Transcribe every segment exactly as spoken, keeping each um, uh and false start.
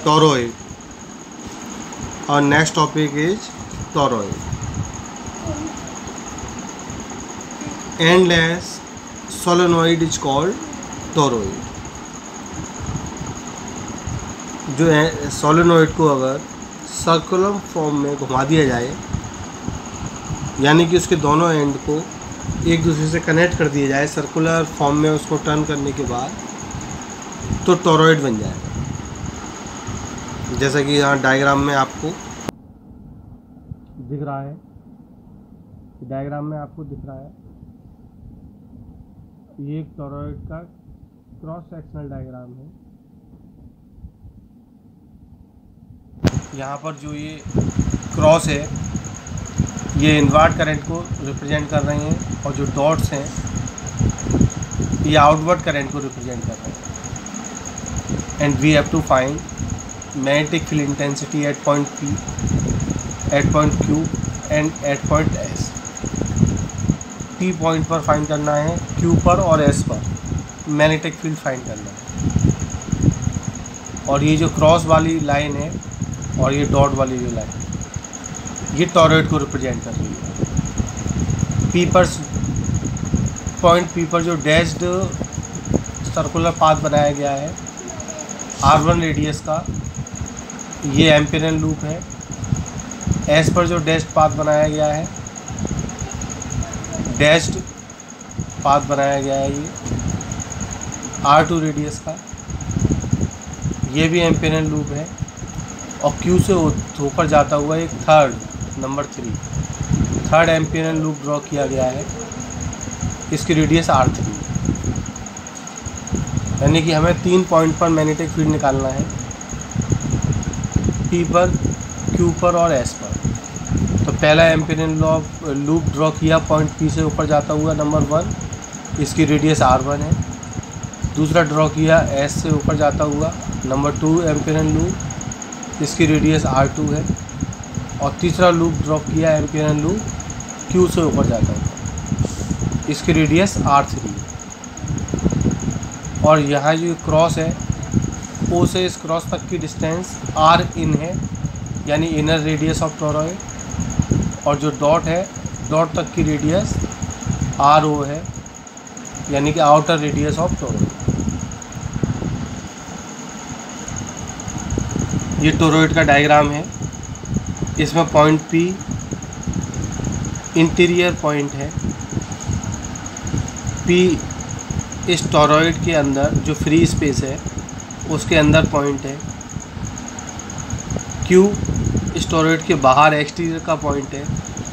toroid. Our next topic is toroid. Endless solenoid is called toroid. जो है solenoid को अगर सर्कुलर फॉर्म में घुमा दिया जाए, यानी कि उसके दोनों एंड को एक दूसरे से कनेक्ट कर दिया जाए सर्कुलर फॉर्म में, उसको टर्न करने के बाद तो टोरॉइड बन जाएगा। जैसा कि यहाँ डायग्राम में आपको दिख रहा है, डायग्राम में आपको दिख रहा है ये एक टोरॉइड का क्रॉस सेक्शनल डायग्राम है। यहाँ पर जो ये क्रॉस है ये इनवर्ट करंट को रिप्रेजेंट कर रहे हैं और जो डॉट्स हैं ये आउटवर्ड करंट को रिप्रेजेंट कर रहे हैं। And we have to find magnetic field intensity at point P, at point Q and at point S। P point पर फाइंड करना है, Q पर और S पर मैग्नेटिक फील्ड फाइंड करना है। और ये जो क्रॉस वाली लाइन है और ये डॉट वाली जो लाइन, ये टोरॉइड को रिप्रेजेंट कर रही है। P पर पॉइंट P पर जो डैश्ड सर्कुलर पाथ बनाया गया है आर वन रेडियस का, ये एम्पिरियल लूप है। S पर जो डैश्ड पाथ बनाया गया है, डैश्ड पाथ बनाया गया है ये आर टू रेडियस का, ये भी एम्पिरियल लूप है। और Q से होकर जाता हुआ एक third number three third Amperian loop draw किया गया है, इसकी रेडियस आर थ्री। यानी कि हमें तीन पॉइंट पर मैग्नेटिक फील्ड निकालना है, P पर, Q पर और S पर। तो पहला एम्पिरियल लूप ड्रॉ किया पॉइंट P से ऊपर जाता हुआ नंबर वन, इसकी रेडियस आर वन है। दूसरा ड्रॉ किया S से ऊपर जाता हुआ नंबर टू एम्पिरियल लूप, इसकी रेडियस आर टू है। और तीसरा लूप ड्रॉप किया एम्पिरियल लूप Q से ऊपर जाता है, इसकी रेडियस आर थ्री है। और यहाँ जो क्रॉस है O से इस क्रॉस तक की डिस्टेंस आर इन है, यानी इनर रेडियस ऑफ टोरॉइड। और जो डॉट है, डॉट तक की रेडियस आर ओ है, यानी कि आउटर रेडियस ऑफ टोरॉइड। ये टोरॉइड का डायग्राम है। इसमें पॉइंट P इंटीरियर पॉइंट है। P इस टोरॉइड के अंदर जो फ्री स्पेस है उसके अंदर पॉइंट है। Q इस टोरॉइड के बाहर एक्सटीरियर का पॉइंट है।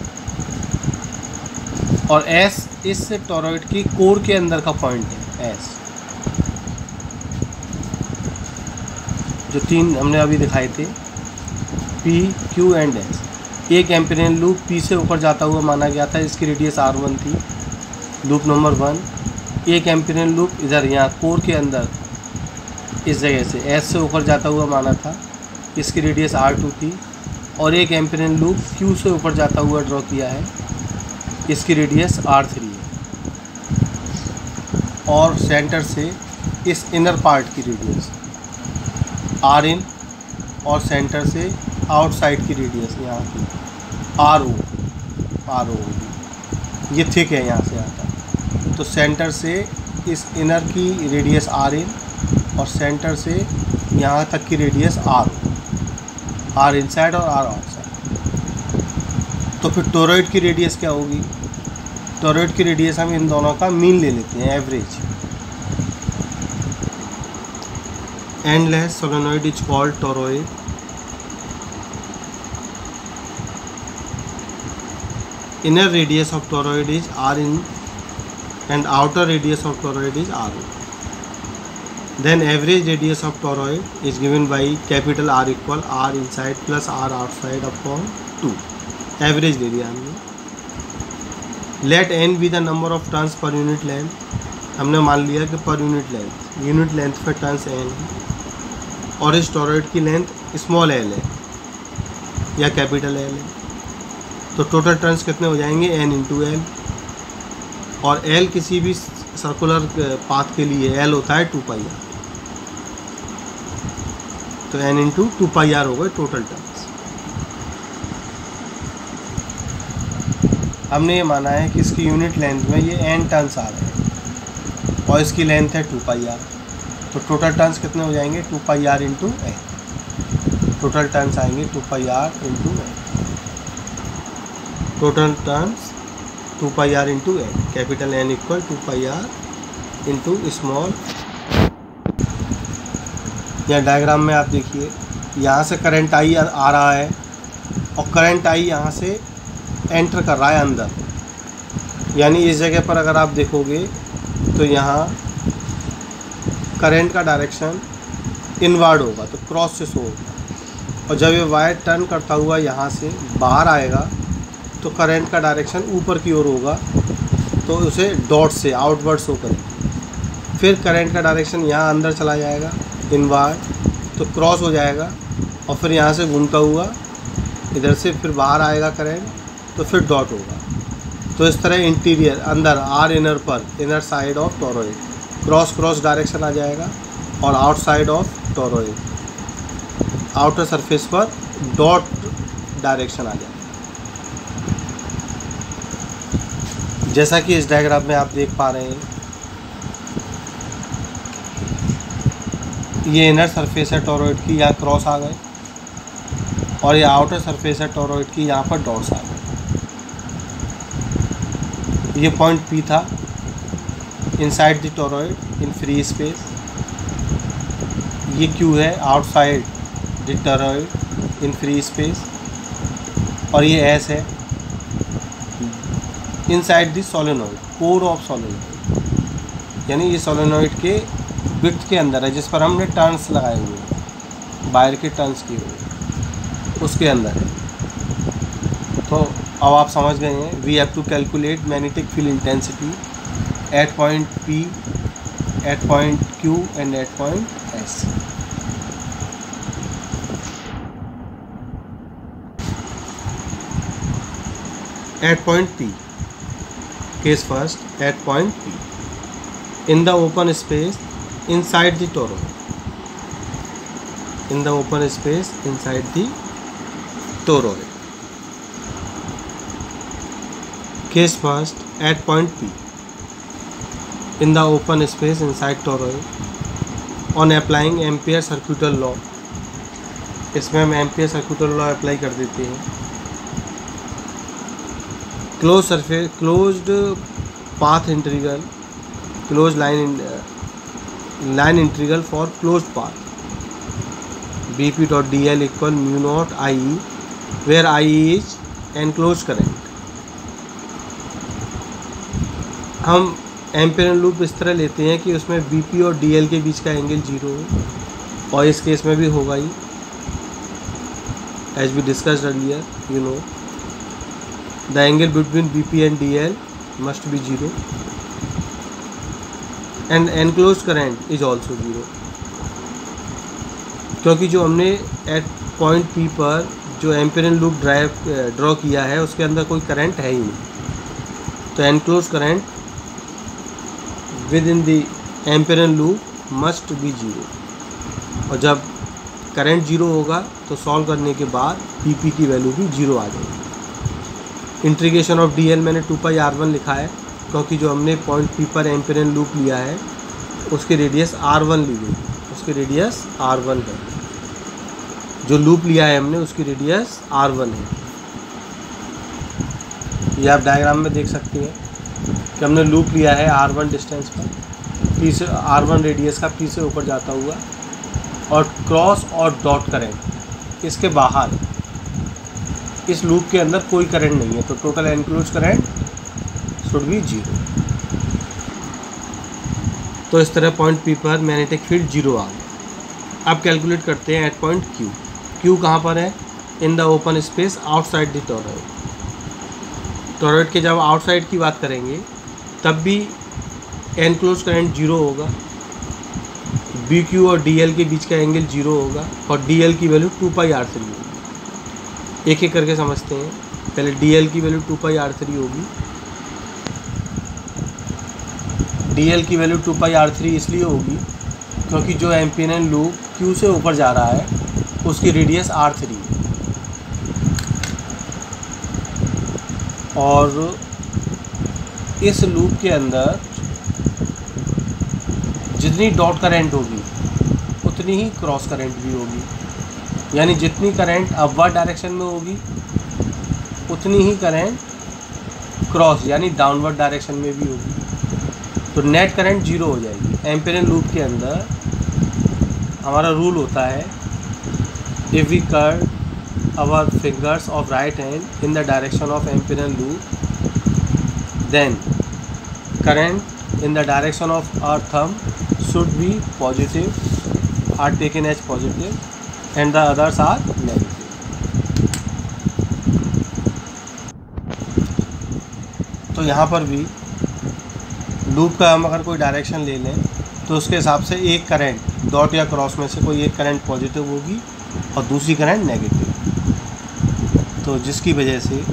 और S इस टोरॉइड की कोर के अंदर का पॉइंट है। S जो तीन हमने अभी दिखाए थे, P, Q एंड S। एक एम्पिरियल लूप P से ऊपर जाता हुआ माना गया था, इसकी रेडियस आर वन थी, लूप नंबर वन। एक एम्पिरियल लूप इधर यहाँ कोर के अंदर इस जगह से S से ऊपर जाता हुआ माना था, इसकी रेडियस आर टू थी। और एक एम्पिरियल लूप Q से ऊपर जाता हुआ ड्रॉ किया है, इसकी रेडियस आर थ्री है। और सेंटर से इस इनर पार्ट की रेडियस आर इन और सेंटर से आउटसाइड की रेडियस यहाँ की आर ओ आर ओ ये थिक है, यहाँ से आता है। तो सेंटर से इस इनर की रेडियस आर इन और सेंटर से यहाँ तक की radius R O, R inside और आर आउटसाइड। तो फिर टोरॉइड की रेडियस क्या होगी? टोरॉइड की रेडियस हम इन दोनों का मीन ले लेते हैं, average. Endless solenoid is called toroid. Inner radius of toroid is R in and outer radius of toroid is R O. Then average radius of toroid is given by capital R equal R inside plus R outside upon two. Average area हमने। Let n be the number of turns per unit length. हमने मान लिया कि पर unit length, unit length पर turns n है। और इस टोरॉइड की लेंथ स्मॉल एल है या कैपिटल एल है। तो टोटल टर्न्स कितने हो जाएंगे? N into L. और एल किसी भी सर्कुलर पाथ के लिए एल होता है टू पाई आर। तो N into two pi R हो गए टोटल टर्न्स। हमने ये माना है कि इसकी यूनिट लेंथ में ये एन टर्न्स आ रहे हैं और इसकी लेंथ है टू पाई आर, तो टोटल टर्न्स कितने हो जाएंगे two pi R into N. Total turns आएंगे two pi R into N. Total turns two pi R into N, capital N equal two pi R into small. यहाँ diagram में आप देखिए, यहाँ से करंट आई आ रहा है और करंट आई यहाँ से एंटर कर रहा है अंदर, यानी इस जगह पर अगर आप देखोगे तो यहाँ करंट का डायरेक्शन इनवर्ड होगा, तो क्रॉस से शो होगा। और जब ये वायर टर्न करता हुआ यहाँ से बाहर आएगा तो करंट का डायरेक्शन ऊपर की ओर होगा, तो उसे डॉट से आउटवर्ड शो करेंगे। फिर करंट का डायरेक्शन यहाँ अंदर चला जाएगा इनवर्ड, तो क्रॉस हो जाएगा और फिर यहाँ से घूमता हुआ इधर से फिर बाहर आएगा करंट, तो फिर डॉट होगा। तो इस तरह इंटीरियर अंदर आर इनर पर inner side of toroid cross cross direction आ जाएगा और outside of toroid outer surface पर डॉट डायरेक्शन आ जाएगा। जैसा कि इस डायग्राम में आप देख पा रहे हैं, ये इनर सरफेस है टोरॉइड की, यहाँ क्रॉस आ गए, और ये आउटर सरफेस है टोरॉइड की, यहाँ पर डॉट्स आ गए। ये पॉइंट पी था inside the toroid in free space. ये क्यू है outside the toroid in free space, और ये एस है inside the solenoid core of solenoid, यानी ये सोलेनॉइड के विड्थ के अंदर है जिस पर हमने टर्न्स लगाए हुए हैं, वायर के टर्न्स किए हुए उसके अंदर है। तो अब आप समझ गए हैं, we have to calculate magnetic field intensity at point P, at point Q and at point S. At point P, case first, at point P, in the open space inside the toroid, in the open space inside the toroid. Case first, at point P, in the open space inside toroid, on applying Ampere circuital law, इसमें हम ampere सर्क्यूटल law apply कर देते हैं। Close surface closed path integral, close line line integral for closed path, B P dot D L equal mu naught I E, where I is enclose current. हम ampere loop इस तरह लेते हैं कि उसमें बी पी और D L के बीच का एंगल जीरो हो, और इस केस में भी होगा ही, as we discussed earlier, you know the angle between B P and D L must be zero and enclosed current is also zero, क्योंकि जो हमने at point P पर जो एम्पिरियल लूप ड्राइव ड्रॉ किया है उसके अंदर कोई करंट है ही नहीं, तो enclosed current within the amperian loop must be zero। और जब करंट जीरो होगा तो सॉल्व करने के बाद P P की वैल्यू भी जीरो आ जाएगी। इंटीग्रेशन ऑफ डी एल मैंने टू पाई आर वन लिखा है क्योंकि जो हमने पॉइंट पी पर एम्पिरियल लूप लिया है उसकी रेडियस आर वन ली गई, उसकी रेडियस आर वन है। जो लूप लिया है हमने उसकी रेडियस आर वन है। ये आप डायग्राम में देख सकते हैं कि हमने लूप लिया है आर वन डिस्टेंस पर, पी से आर वन रेडियस का पी से ऊपर जाता हुआ, और क्रॉस और डॉट करंट इसके बाहर, इस लूप के अंदर कोई करंट नहीं है, तो total enclose current should be zero. तो इस तरह पॉइंट पी पर मैग्नेटिक फील्ड जीरो आ गया। अब कैलकुलेट करते हैं एट पॉइंट क्यू। क्यू कहाँ पर है? In the open space outside the toroid. Toroid के जब आउटसाइड की बात करेंगे तब भी एनक्लोज करंट जीरो होगा, बी क्यू और डी एल के बीच का एंगल जीरो होगा, और डी एल की value two pi R three होगी। एक एक करके समझते हैं। पहले डी एल की value two pi R three होगी। डी एल की value two pi R three इसलिए होगी क्योंकि जो एम्पिरियल लूप क्यू से ऊपर जा रहा है उसकी रेडियस आर थ्री है। और इस लूप के अंदर जितनी डॉट करंट होगी उतनी ही क्रॉस करंट भी होगी, यानी जितनी करंट अपवर्ड डायरेक्शन में होगी उतनी ही करंट क्रॉस यानी डाउनवर्ड डायरेक्शन में भी होगी। तो नेट करंट जीरो हो जाएगी। एम्पिरियन लूप के अंदर हमारा रूल होता है, if we curve our fingers of right hand in the direction of amperian loop, then current in the direction of our thumb should be positive, are taken as positive, and the others are negative. तो यहाँ पर भी loop का हम अगर कोई direction ले लें तो उसके हिसाब से एक करंट डॉट या क्रॉस में से कोई एक करंट पॉजिटिव होगी और दूसरी करंट नेगेटिव, तो जिसकी वजह से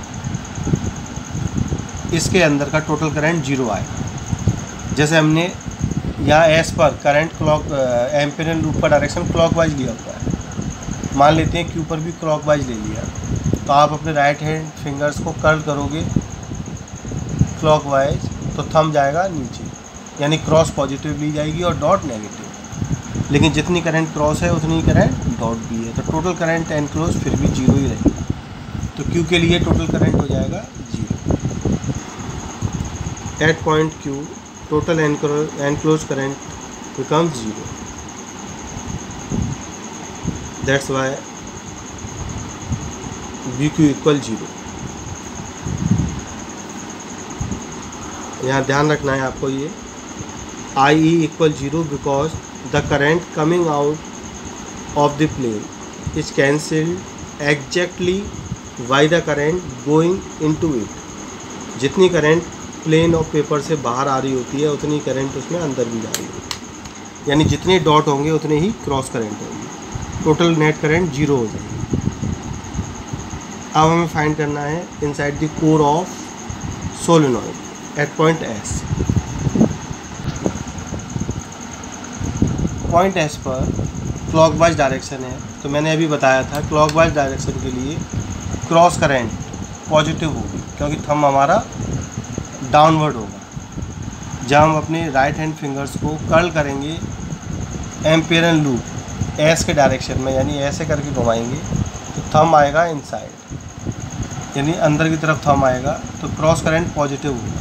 इसके अंदर का टोटल करंट जीरो आएगा। जैसे हमने यहाँ एस पर करंट क्लॉक एम्पिरियन लूप का डायरेक्शन क्लॉकवाइज लिया हुआ है, मान लेते हैं क्यू पर भी क्लॉकवाइज ले लिया, तो आप अपने राइट हैंड फिंगर्स को कर्ल करोगे क्लॉकवाइज तो थंब जाएगा नीचे, यानी क्रॉस पॉजिटिव ली जाएगी और डॉट नेगेटिव। लेकिन जितनी करंट क्रॉस है उतनी करंट डॉट भी है, तो टोटल करंट एनक्लोज फिर भी जीरो ही रहेगी। तो क्यू के लिए टोटल करंट हो जाएगा zero. At point Q, total enclosed current becomes zero. That's why B Q equal zero. यहाँ ध्यान रखना है आपको ये I E equal zero because the current coming out of the plane is cancelled exactly by the current going into it. जितनी current plane of paper से बाहर आ रही होती है उतनी करंट उसमें अंदर भी जा रही है, यानी जितने डॉट होंगे उतने ही क्रॉस करंट होंगे, टोटल नेट करंट जीरो हो जाएगी। अब हमें फाइंड करना है inside the core of solenoid at point S. Point S पर क्लॉकवाइज डायरेक्शन है, तो मैंने अभी बताया था क्लॉकवाइज डायरेक्शन के लिए क्रॉस करंट पॉजिटिव होगी क्योंकि थंब हमारा डाउनवर्ड होगा। जब हम अपने राइट हैंड फिंगर्स को कर्ल करेंगे एम्पिरियन लूप एस के डायरेक्शन में, यानी ऐसे करके घुमाएंगे तो थंब आएगा इनसाइड, यानी अंदर की तरफ थंब आएगा, तो क्रॉस करंट पॉजिटिव होगा।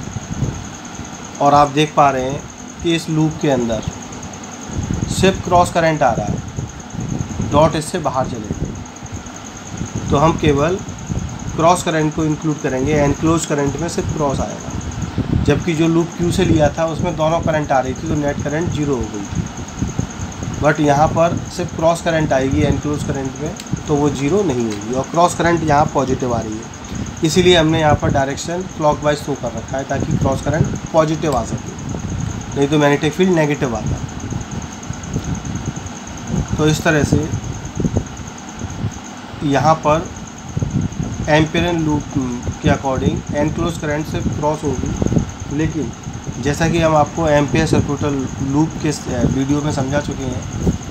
और आप देख पा रहे हैं कि इस लूप के अंदर सिर्फ क्रॉस करंट आ रहा है, डॉट इससे बाहर चले गए, तो हम केवल क्रॉस करंट को इंक्लूड करेंगे। एनक्लोज करंट में सिर्फ क्रॉस आएगा, जबकि जो लूप क्यू से लिया था उसमें दोनों करंट आ रही थी तो नेट करंट जीरो हो गई थी। बट यहाँ पर सिर्फ क्रॉस करंट आएगी एनक्लोज करंट में, तो वो जीरो नहीं होगी, और क्रॉस करंट यहाँ पॉजिटिव आ रही है, इसीलिए हमने यहाँ पर डायरेक्शन क्लॉकवाइज शो कर रखा है ताकि क्रॉस करंट पॉजिटिव आ सके, नहीं तो मैग्नेटिक फील्ड नेगेटिव आता। तो इस तरह से यहाँ पर एम्पिरियन लूप के अकॉर्डिंग एनक्लोज करंट से क्रॉस होगी, लेकिन जैसा कि हम आपको एम्पियर सर्कुलर लूप के वीडियो में समझा चुके हैं,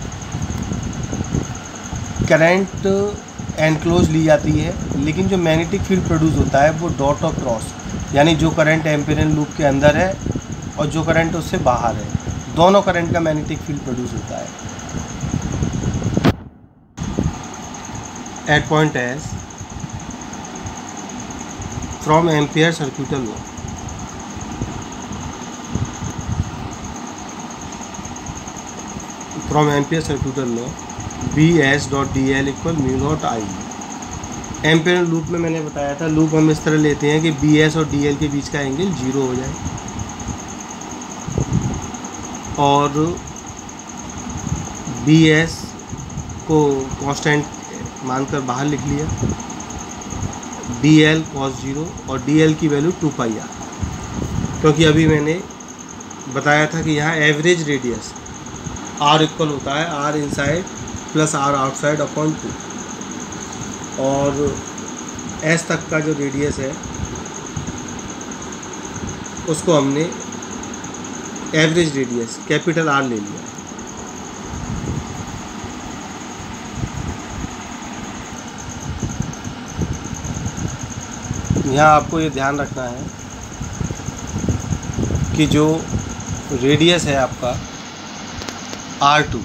करंट एनक्लोज ली जाती है, लेकिन जो मैग्नेटिक फील्ड प्रोड्यूस होता है वो डॉट और क्रॉस, यानी जो करंट एम्पिरियन लूप के अंदर है और जो करंट उससे बाहर है, दोनों करंट का मैग्नेटिक फील्ड प्रोड्यूस होता है। At point S from Ampere circuital law, from Ampere circuital law B S dot D L equal mu naught I। Ampere loop में मैंने बताया था लूप हम इस तरह लेते हैं कि B S और D L के बीच का एंगल जीरो हो जाए, और B S को कांस्टेंट मानकर बाहर लिख लिया, डी एल कॉस जीरो और डी एल की वैल्यू टू पाई आर, क्योंकि अभी मैंने बताया था कि यहाँ एवरेज रेडियस आर इक्वल होता है R inside plus R outside upon two, और एस तक का जो रेडियस है उसको हमने एवरेज रेडियस कैपिटल आर ले लिया। यहाँ आपको ये ध्यान रखना है कि जो रेडियस है आपका आर टू,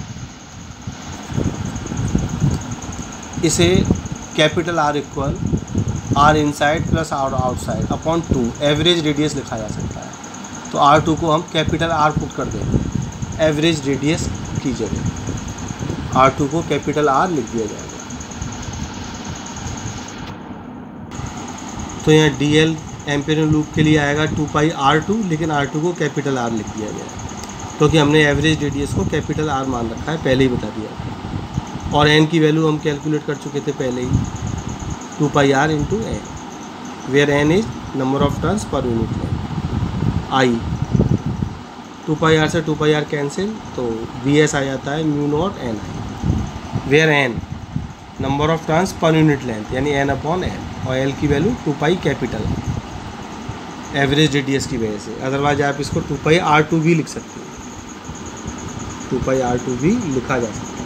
इसे capital R equal R inside plus R outside upon two average radius लिखा जा सकता है। तो आर टू को हम कैपिटल आर पुट कर देंगे एवरेज रेडियस की जगह, आर टू को कैपिटल आर लिख दिया जाएगा। तो यहाँ डी एल एम्पेरियन लूप के लिए आएगा टू पाई आर टू, लेकिन आर टू को कैपिटल आर लिख दिया गया है क्योंकि हमने एवरेज रेडियस को कैपिटल आर मान रखा है, पहले ही बता दिया। और एन की वैल्यू हम कैलकुलेट कर चुके थे पहले ही, two pi R into N, where N is number of turns पर unit length. I two pi R से टू पाई आर कैंसिल, तो वी एस आ जाता है mu naught N I, where N number of turns पर unit length यानी N upon N, और L की value two pi capital average radius की वजह से। अदरवाइज आप इसको टू पाई आर टू भी लिख सकते हैं, टू पाई आर टू भी लिखा जा सकता है।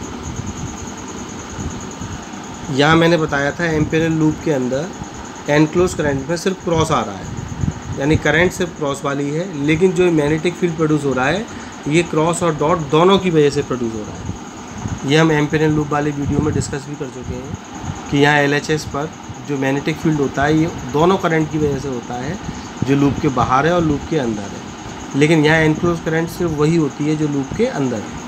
यहाँ मैंने बताया था एम्पेरियल लूप के अंदर एनक्लोज करंट में सिर्फ क्रॉस आ रहा है, यानी करंट सिर्फ क्रॉस वाली है, लेकिन जो मैग्नेटिक फील्ड प्रोड्यूस हो रहा है ये क्रॉस और डॉट दोनों की वजह से प्रोड्यूस हो रहा है। ये हम एम्पेरियल लूप वाले वीडियो में डिस्कस भी कर चुके हैं कि यहाँ एल एच एस पर जो मैग्नेटिक फील्ड होता है ये दोनों करंट की वजह से होता है, जो लूप के बाहर है और लूप के अंदर है। लेकिन यहाँ एनक्लोज करंट सिर्फ वही होती है जो लूप के अंदर है।